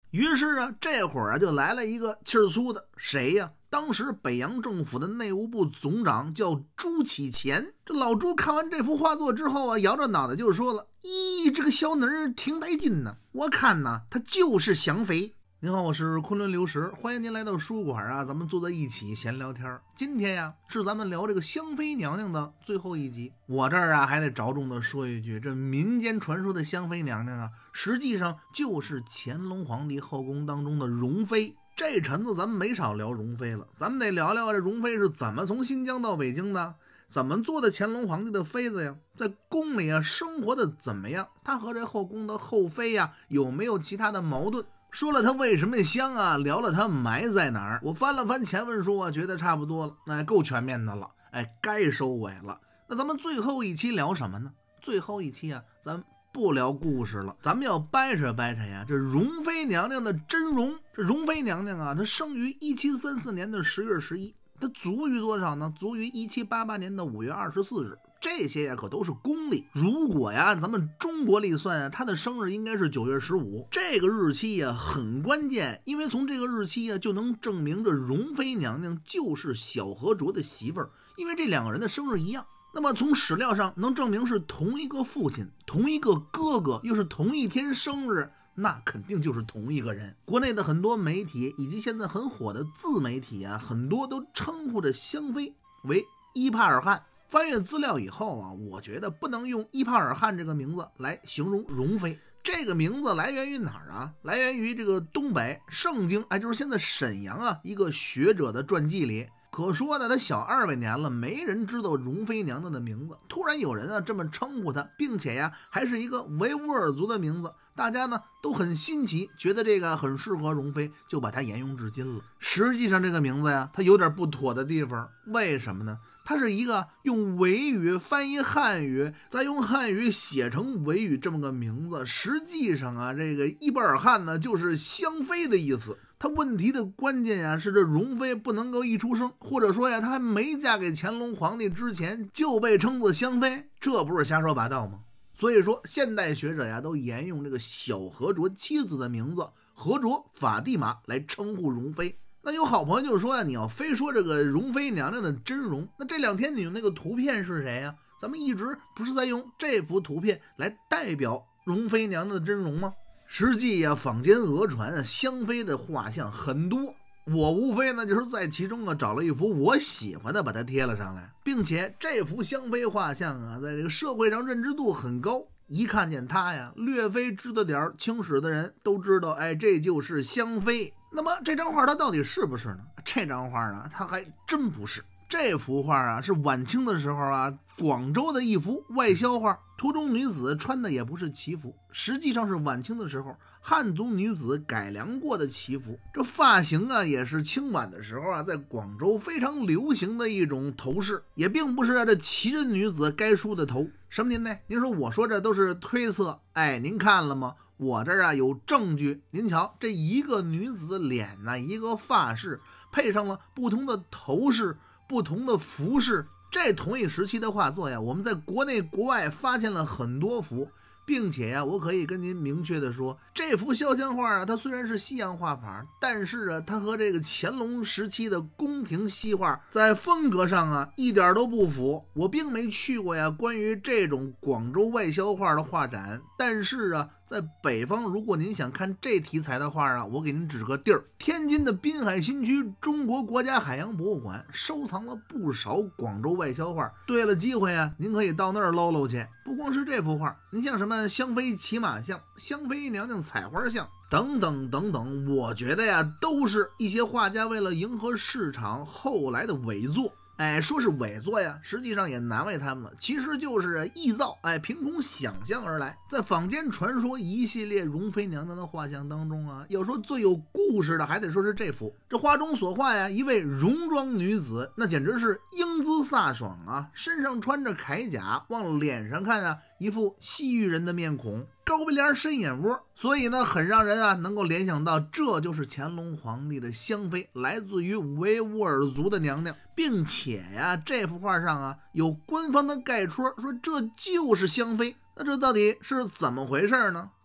于是啊，这会儿啊就来了一个气儿粗的，谁呀？当时北洋政府的内务部总长叫朱启潜。这老朱看完这幅画作之后啊，摇着脑袋就说了：“咦，这个小妮儿挺带劲呢，我看呢，她就是香妃。”您好，我是昆仑流石，欢迎您来到书馆啊，咱们坐在一起闲聊天。今天呀，是咱们聊这个香妃娘娘的最后一集。我这儿啊还得着重的说一句，这民间传说的香妃娘娘啊，实际上就是乾隆皇帝后宫当中的容妃。这茬子咱们没少聊容妃了，咱们得聊聊这容妃是怎么从新疆到北京的，怎么做的乾隆皇帝的妃子呀，在宫里啊生活的怎么样，她和这后宫的后妃呀有没有其他的矛盾。说了他为什么香啊，聊了他埋在哪儿。我翻了翻前文书啊，觉得差不多了，够全面的了，该收尾了。那咱们最后一期聊什么呢？最后一期啊，咱们不聊故事了，咱们要掰扯掰扯呀，这容妃娘娘的真容。这容妃娘娘啊，她生于1734年的10月11，她卒于多少呢？卒于1788年的5月24日。这些呀可都是公历，如果呀咱们中国历算啊，他的生日应该是9月15，这个日期呀很关键，因为从这个日期呀就能证明这容妃娘娘就是小和卓的媳妇儿，因为这两个人的生日一样。那么从史料上能证明是同一个父亲，同一个哥哥，又是同一天生日，那肯定就是同一个人。国内的很多媒体以及现在很火的自媒体啊，很多都称呼着香妃为伊帕尔汗。翻阅资料以后啊，我觉得不能用伊帕尔汗这个名字来形容容妃。这个名字来源于哪儿啊？来源于这个东北盛京，就是现在沈阳啊一个学者的传记里。可说呢，他小20年了，没人知道容妃娘娘的名字。突然有人啊这么称呼她，并且呀还是一个维吾尔族的名字，大家呢都很新奇，觉得这个很适合容妃，就把它沿用至今了。实际上这个名字呀，它有点不妥的地方，为什么呢？它是一个用维语翻译汉语，再用汉语写成维语这么个名字。实际上啊，这个伊巴尔汗呢就是香妃的意思。他问题的关键呀是这容妃不能够一出生，或者说呀她还没嫁给乾隆皇帝之前就被称作香妃，这不是瞎说八道吗？所以说现代学者呀都沿用这个小和卓妻子的名字和卓法蒂玛来称呼容妃。那有好朋友就说呀，你要非说这个容妃娘娘的真容，那这两天你用那个图片是谁呀？咱们一直不是在用这幅图片来代表容妃娘娘的真容吗？实际呀，坊间讹传香妃的画像很多，我无非呢就是在其中啊找了一幅我喜欢的，把它贴了上来，并且这幅香妃画像啊，在这个社会上认知度很高。一看见他呀，略非知道点清史的人都知道，这就是香妃。那么这张画它到底是不是呢？这张画呢，它还真不是。这幅画啊，是晚清的时候啊，广州的一幅外销画，图中女子穿的也不是旗服，实际上是晚清的时候汉族女子改良过的旗服。这发型啊，也是清晚的时候啊，在广州非常流行的一种头饰，也并不是这旗人女子该梳的头。什么您呢？您说我说这都是推测，您看了吗？我这儿啊有证据，您瞧，这一个女子的脸呢，一个发饰，配上了不同的头饰、不同的服饰，这同一时期的画作呀，我们在国内国外发现了很多幅，并且呀，我可以跟您明确的说，这幅肖像画啊，它虽然是西洋画法，但是啊，它和这个乾隆时期的宫廷西画在风格上啊一点都不符。我并没去过呀关于这种广州外销画的画展，但是啊，在北方，如果您想看这题材的画啊，我给您指个地儿，天津的滨海新区中国国家海洋博物馆收藏了不少广州外销画。对了机会啊，您可以到那儿搂搂去。不光是这幅画，您像什么香妃骑马像、香妃娘娘采花像等等等等，我觉得呀，都是一些画家为了迎合市场后来的伪作。说是伪作呀，实际上也难为他们了，其实就是臆造，凭空想象而来。在坊间传说一系列容妃娘娘的画像当中啊，要说最有故事的，还得说是这幅。这画中所画呀，一位戎装女子，那简直是英姿飒爽啊，身上穿着铠甲，往脸上看啊，一副西域人的面孔，高鼻梁深眼窝，所以呢很让人啊能够联想到这就是乾隆皇帝的香妃，来自于维吾尔族的娘娘。并且呀，这幅画上啊有官方的概戳，说这就是香妃。那这到底是怎么回事呢？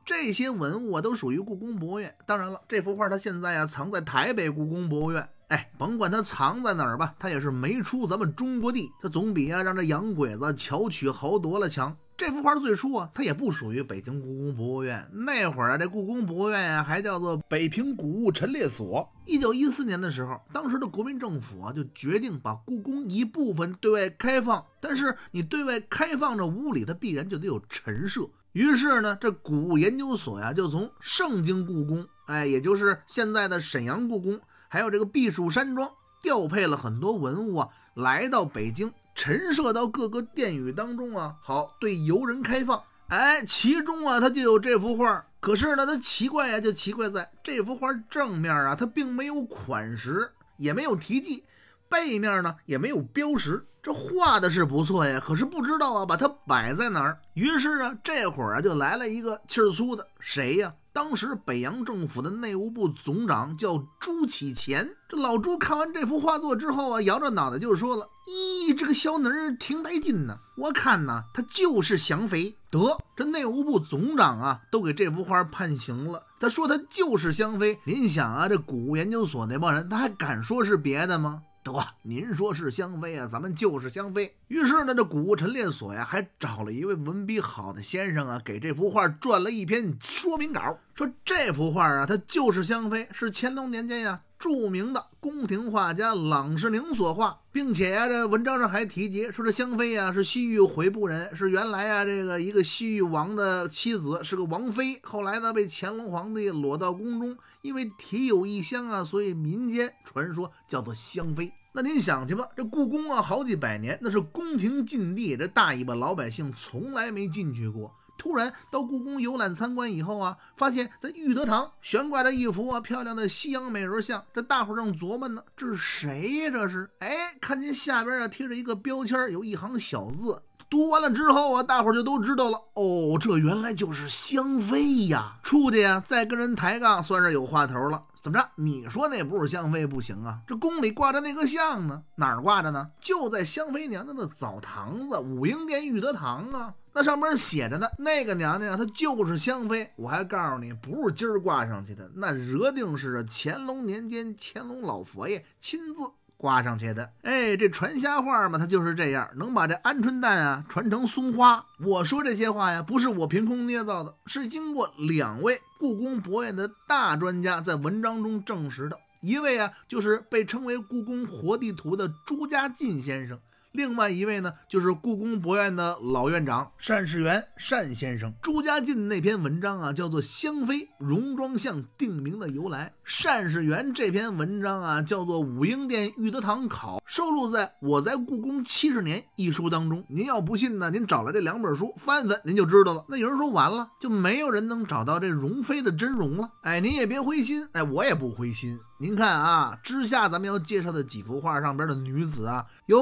这些文物啊都属于故宫博物院。当然了，这幅画它现在啊藏在台北故宫博物院。甭管它藏在哪儿吧，它也是没出咱们中国地，它总比啊让这洋鬼子巧取豪夺了强。这幅画最初啊，它也不属于北京故宫博物院。那会儿啊，这故宫博物院啊还叫做北平古物陈列所。1914年的时候，当时的国民政府啊就决定把故宫一部分对外开放，但是你对外开放这屋里，它必然就得有陈设。于是呢，这古物研究所呀就从盛京故宫，也就是现在的沈阳故宫，还有这个避暑山庄，调配了很多文物啊，来到北京，陈设到各个殿宇当中啊，好对游人开放。其中啊，它就有这幅画。可是呢，它奇怪呀，就奇怪在这幅画正面啊，它并没有款识，也没有题记，背面呢也没有标识。这画的是不错呀，可是不知道啊把它摆在哪儿。于是啊，这会儿啊就来了一个气儿粗的，谁呀？当时北洋政府的内务部总长叫朱启潜。这老朱看完这幅画作之后啊，摇着脑袋就说了：“咦，这个小妮儿挺带劲呢，我看呢，他就是降妃。”得，这内务部总长啊，都给这幅画判刑了。他说他就是降妃。您想啊，这古物研究所那帮人，他还敢说是别的吗？得，您说是香妃啊，咱们就是香妃。于是呢，这古物陈列所呀，还找了一位文笔好的先生啊，给这幅画撰了一篇说明稿，说这幅画啊，它就是香妃，是乾隆年间呀著名的宫廷画家郎世宁所画，并且呀，这文章上还提及说这香妃呀是西域回部人，是原来啊这个一个西域王的妻子，是个王妃，后来呢被乾隆皇帝裸到宫中，因为体有异香啊，所以民间传说叫做香妃。那您想去吧，这故宫啊好几百年，那是宫廷禁地，这大尾巴老百姓从来没进去过。突然到故宫游览参观以后啊，发现在裕德堂悬挂着一幅啊漂亮的西洋美人像，这大伙正琢磨呢，这是谁呀？这是看见下边啊贴着一个标签，有一行小字。读完了之后啊，大伙就都知道了，哦，这原来就是香妃呀！出去呀，再跟人抬杠，算是有话头了。怎么着？你说那不是香妃不行啊？这宫里挂着那个像呢，哪儿挂着呢？就在香妃娘娘的澡堂子武英殿裕德堂啊。那上面写着呢，那个娘娘她就是香妃。我还告诉你，不是今儿挂上去的，那惹定是乾隆年间乾隆老佛爷亲自挂上去的。这传瞎话嘛，它就是这样，能把这鹌鹑蛋啊传成松花。我说这些话呀，不是我凭空捏造的，是经过2位故宫博物院的大专家在文章中证实的。一位啊，就是被称为故宫活地图的朱家进先生。另外一位呢，就是故宫博物院的老院长单世元单先生。朱家进那篇文章啊，叫做《香妃戎装像定名的由来》；单世元这篇文章啊，叫做《武英殿裕德堂考》，收录在《我在故宫70年》一书当中。您要不信呢，您找来这2本书翻翻，您就知道了。那有人说完了，就没有人能找到这容妃的真容了。您也别灰心，我也不灰心。您看啊，之下咱们要介绍的几幅画上边的女子啊，有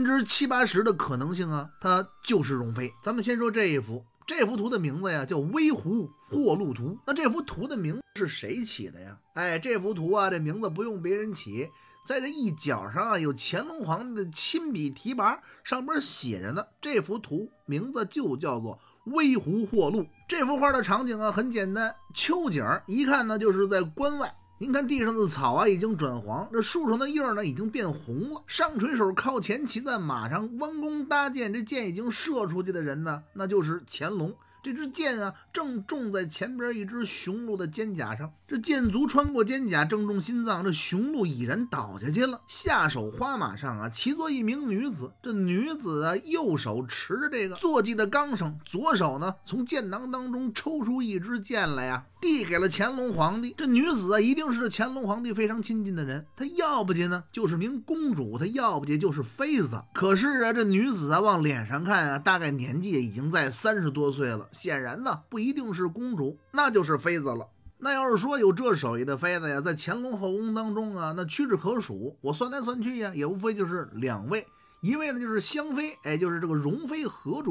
70-80%的可能性啊，她就是容妃。咱们先说这一幅，这幅图的名字呀叫《微湖霍路图》。那这幅图的名字是谁起的呀？这幅图啊，这名字不用别人起，在这一角上啊有乾隆皇帝的亲笔题跋，上边写着呢。这幅图名字就叫做《微湖霍路》。这幅画的场景啊很简单，秋景，一看呢就是在关外。您看地上的草啊已经转黄，这树上的叶呢已经变红了。上垂手靠前骑在马上，弯弓搭箭，这箭已经射出去的人呢，那就是乾隆。这支箭啊正中在前边一只雄鹿的肩胛上，这箭足穿过肩胛，正中心脏，这雄鹿已然倒下去了。下手花马上啊骑坐一名女子，这女子啊右手持着这个坐骑的纲绳，左手呢从箭囊当中抽出一支箭来呀，递给了乾隆皇帝。这女子啊一定是乾隆皇帝非常亲近的人，她要不及呢就是名公主，她要不及就是妃子。可是啊这女子啊往脸上看啊，大概年纪已经在30多岁了，显然呢不一定是公主，那就是妃子了。那要是说有这手艺的妃子呀，在乾隆后宫当中啊，那屈指可数。我算来算去呀，也无非就是2位，一位呢就是香妃，就是这个容妃何卓氏；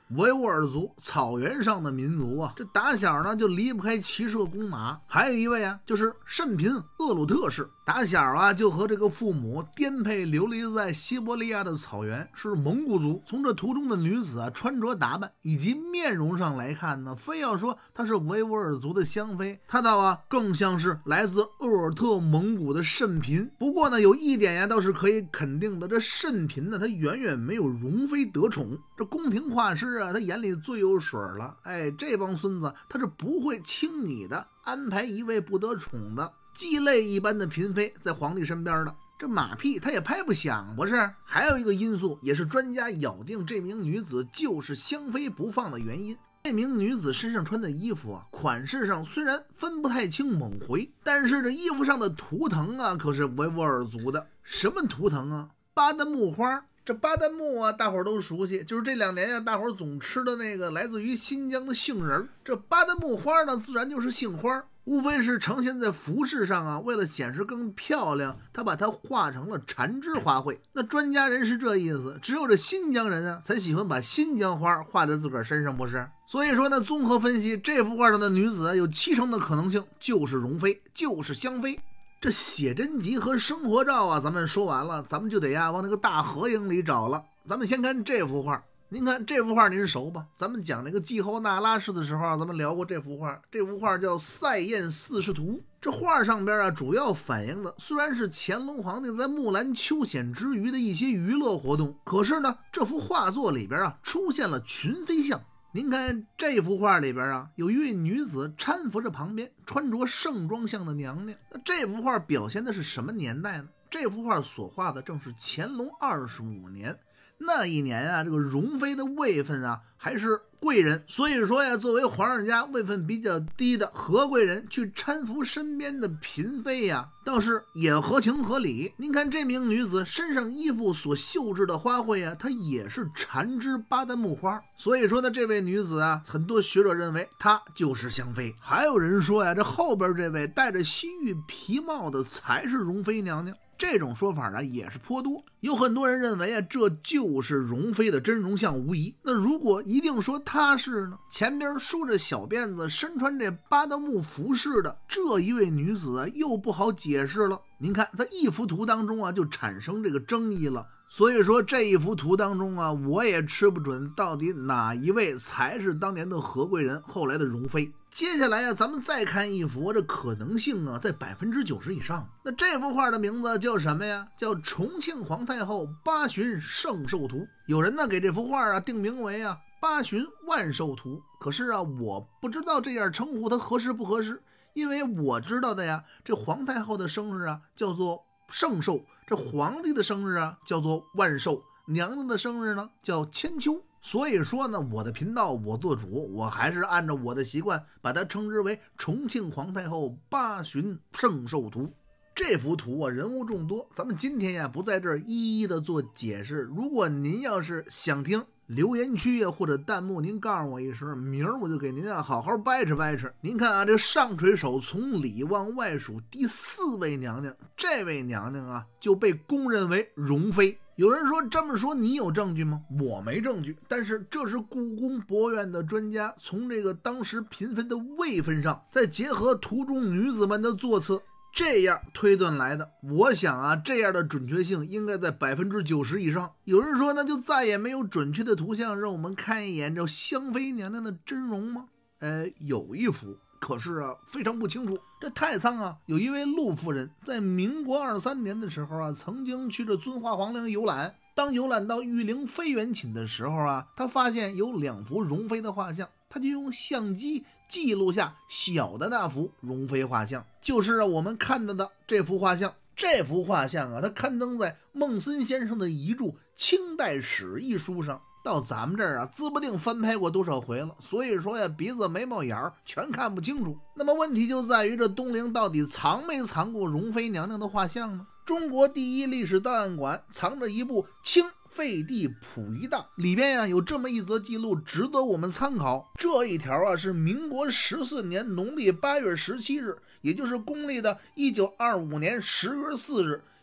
维吾尔族，草原上的民族啊，这打小呢就离不开骑射弓马。还有一位啊，就是甚贫厄鲁特氏，打小啊就和这个父母颠沛流离在西伯利亚的草原，是蒙古族。从这图中的女子啊穿着打扮以及面容上来看呢，非要说她是维吾尔族的香妃，她倒啊更像是来自鄂尔特蒙古的甚贫。不过呢，有一点呀倒是可以肯定的，这甚贫呢，他远远没有容妃得宠。这宫廷画师啊，他眼里最有水了。哎，这帮孙子他是不会轻易的安排一位不得宠的鸡肋一般的嫔妃在皇帝身边的。这马屁他也拍不响，不是？还有一个因素，也是专家咬定这名女子就是香妃不放的原因。这名女子身上穿的衣服啊，款式上虽然分不太清蒙回，但是这衣服上的图腾啊，可是维吾尔族的。什么图腾啊？巴旦木花。这巴旦木啊，大伙儿都熟悉，就是这2年呀，大伙儿总吃的那个来自于新疆的杏仁。这巴旦木花呢，自然就是杏花，无非是呈现在服饰上啊，为了显示更漂亮，他把它画成了缠枝花卉。那专家人是这意思，只有这新疆人啊，才喜欢把新疆花画在自个儿身上，不是？所以说呢，综合分析，这幅画上的女子有70%的可能性就是容妃，就是香妃。这写真集和生活照啊，咱们说完了，咱们就得呀往那个大合影里找了。咱们先看这幅画，您看这幅画您熟吧？咱们讲那个季候那拉氏的时候啊，咱们聊过这幅画。这幅画叫《塞宴四世图》。这画上边啊，主要反映的虽然是乾隆皇帝在木兰秋显之余的一些娱乐活动，可是呢，这幅画作里边啊出现了群妃像。您看这幅画里边啊，有一位女子搀扶着旁边穿着盛装像的娘娘。那这幅画表现的是什么年代呢？这幅画所画的正是乾隆25年。那一年啊，这个容妃的位分啊还是贵人，所以说呀，作为皇上家位分比较低的何贵人去搀扶身边的嫔妃呀，倒是也合情合理。您看这名女子身上衣服所绣制的花卉啊，它也是缠枝巴旦木花。所以说呢，这位女子啊，很多学者认为她就是香妃。还有人说呀，这后边这位戴着西域皮帽的才是容妃娘娘。这种说法呢也是颇多，有很多人认为啊，这就是容妃的真容像无疑。那如果一定说她是呢，前边梳着小辫子，身穿这巴旦木服饰的这一位女子啊，又不好解释了。您看，在一幅图当中啊，就产生这个争议了。所以说这一幅图当中啊，我也吃不准到底哪一位才是当年的何贵人，后来的容妃。接下来啊，咱们再看一幅，这可能性啊在90%以上。那这幅画的名字叫什么呀？叫《重庆皇太后八旬圣寿图》。有人呢给这幅画啊定名为啊八旬万寿图。可是啊，我不知道这样称呼它合适不合适，因为我知道的呀，这皇太后的生日啊叫做圣寿，这皇帝的生日啊叫做万寿，娘娘的生日呢叫千秋。所以说呢，我的频道我做主，我还是按照我的习惯把它称之为重庆皇太后八旬圣寿图。这幅图啊人物众多，咱们今天呀不在这儿一一的做解释。如果您要是想听，留言区啊或者弹幕您告诉我一声，明儿我就给您啊好好掰扯掰扯。您看啊，这上垂手从里往外数第4位娘娘，这位娘娘啊就被公认为容妃。有人说这么说你有证据吗？我没证据，但是这是故宫博物院的专家从这个当时嫔妃的位分上，再结合图中女子们的座次，这样推断来的。我想啊，这样的准确性应该在90%以上。有人说那就再也没有准确的图像让我们看一眼这香妃娘娘的真容吗？有一幅，可是啊非常不清楚。这太仓啊有一位陆夫人在民国23年的时候啊，曾经去这遵化皇陵游览。当游览到玉陵飞远寝的时候啊，他发现有2幅容妃的画像，他就用相机记录下小的那幅容妃画像，就是我们看到的这幅画像。这幅画像啊，它刊登在孟森先生的遗著《清代史》一书上，到咱们这儿啊，资不定翻拍过多少回了，所以说呀，鼻子眉毛眼儿全看不清楚。那么问题就在于这东陵到底藏没藏过容妃娘娘的画像呢？中国第一历史档案馆藏着一部清废帝溥仪档，里边呀有这么一则记录值得我们参考。这一条啊是民国14年农历8月17日，也就是公历的1925年10月4日，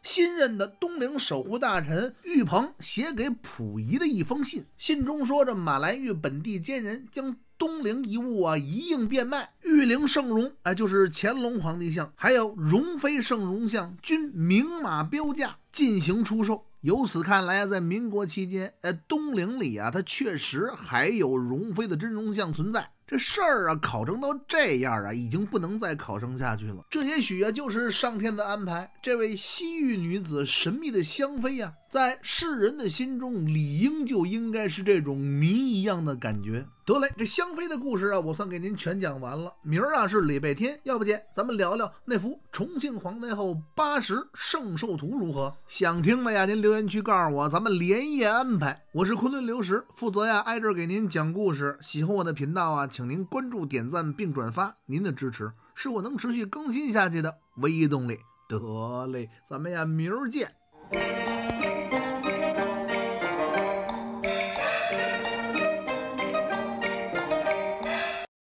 新任的东陵守护大臣玉鹏写给溥仪的一封信，信中说着马来峪本地奸人将东陵遗物一应变卖，玉陵圣容就是乾隆皇帝像，还有容妃圣容像均明码标价进行出售。由此看来在民国期间东陵里它确实还有容妃的真容像存在。这事儿考证到这样已经不能再考证下去了。这也许就是上天的安排。这位西域女子神秘的香妃在世人的心中理应就应该是这种谜一样的感觉。得嘞，这香妃的故事我算给您全讲完了。明儿是礼拜天，要不姐咱们聊聊那幅重庆皇太后80圣寿图如何？想听的您留言区告诉我，咱们连夜安排。我是昆仑流石，负责挨这给您讲故事。喜欢我的频道请您关注、点赞并转发，您的支持是我能持续更新下去的唯一动力。得嘞，咱们明儿见。